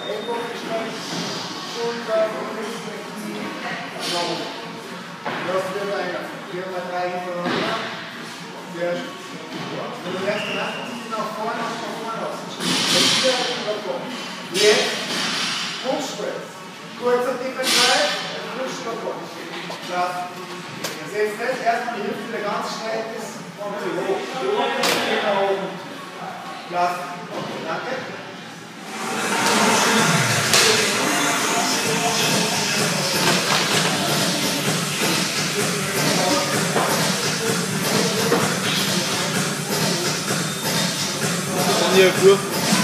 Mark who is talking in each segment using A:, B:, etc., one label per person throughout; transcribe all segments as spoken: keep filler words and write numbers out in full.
A: Ellbogen gestreckt, Schulter, Brust, Knie, nach oben. Das wird einer. Hier haben wir drei hintereinander. Sehr schön. Wenn du merkst, du hast dich nach vorne, nach vorne aus. Jetzt wieder über vorne. Jetzt Hochsprint. Kurzer dicker Kreis, Push über vorne. Klar. Ihr seht fest, erstmal die Hüfte, der ganz schnell ist, kommt sie hoch. Geht nach oben. Klar. Danke.
B: Hier für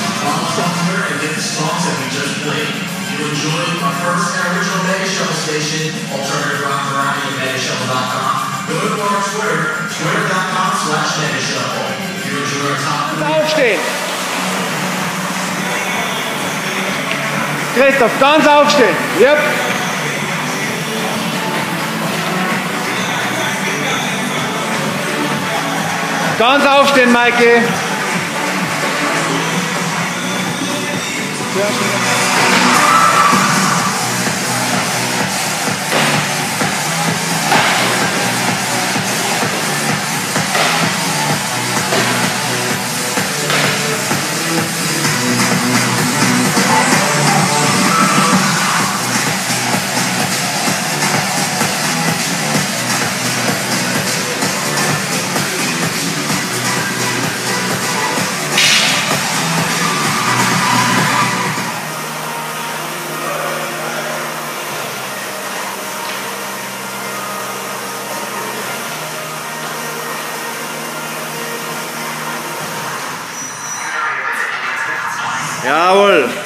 C: You enjoyed our first and original Mega Shuffle station, alternative rock variety at mega shuffle dot com. Go to our Twitter, twitter dot com slash mega shuffle. If you enjoy our top
B: aufstehen. Christoph, ganz aufstehen. Yep. Ganz aufstehen, Maike. Jawohl.